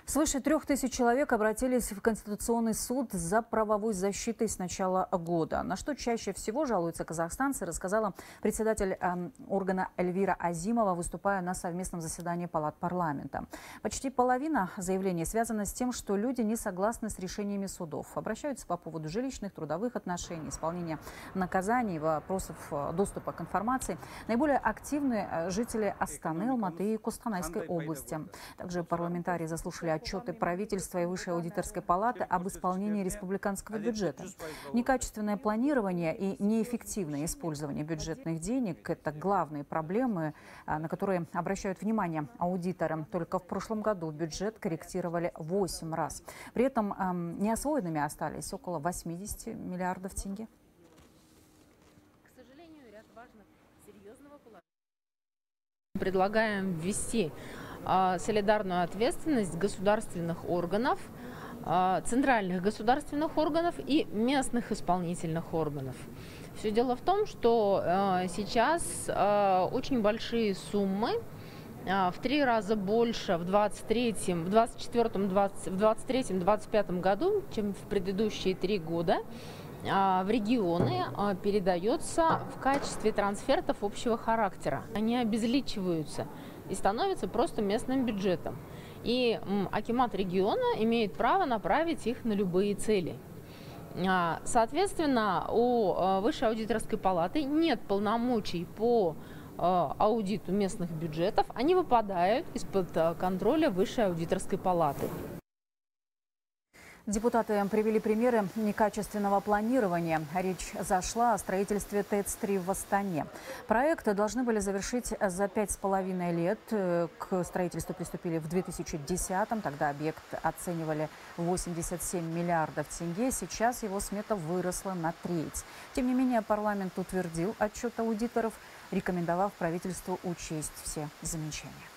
Свыше 3000 человек обратились в Конституционный суд за правовой защитой с начала года. На что чаще всего жалуются казахстанцы, рассказала председатель органа Эльвира Азимова, выступая на совместном заседании палат парламента. Почти половина заявлений связана с тем, что люди не согласны с решениями судов. Обращаются по поводу жилищных, трудовых отношений, исполнения наказаний, вопросов доступа к информации. Наиболее активны жители Астаны, Алматы и Костанайской области. Также парламентарии заслушали отчеты правительства и Высшей аудиторской палаты об исполнении республиканского бюджета. Некачественное планирование и неэффективное использование бюджетных денег – это главные проблемы, на которые обращают внимание аудиторы. Только в прошлом году бюджет корректировали 8 раз. При этом неосвоенными остались около 80 миллиардов тенге. К сожалению, ряд важных серьезного положения. Предлагаем ввести солидарную ответственность государственных органов, центральных государственных органов и местных исполнительных органов. Все дело в том, что сейчас очень большие суммы, в 3 раза больше в 2023-2025 году, чем в предыдущие 3 года, в регионы передается в качестве трансфертов общего характера. Они обезличиваются и становятся просто местным бюджетом. И акимат региона имеет право направить их на любые цели. Соответственно, у Высшей аудиторской палаты нет полномочий по аудиту местных бюджетов. Они выпадают из-под контроля Высшей аудиторской палаты. Депутаты привели примеры некачественного планирования. Речь зашла о строительстве ТЭЦ-3 в Астане. Проекты должны были завершить за 5,5 лет. К строительству приступили в 2010-м. Тогда объект оценивали 87 миллиардов тенге. Сейчас его смета выросла на треть. Тем не менее, парламент утвердил отчет аудиторов, рекомендовав правительству учесть все замечания.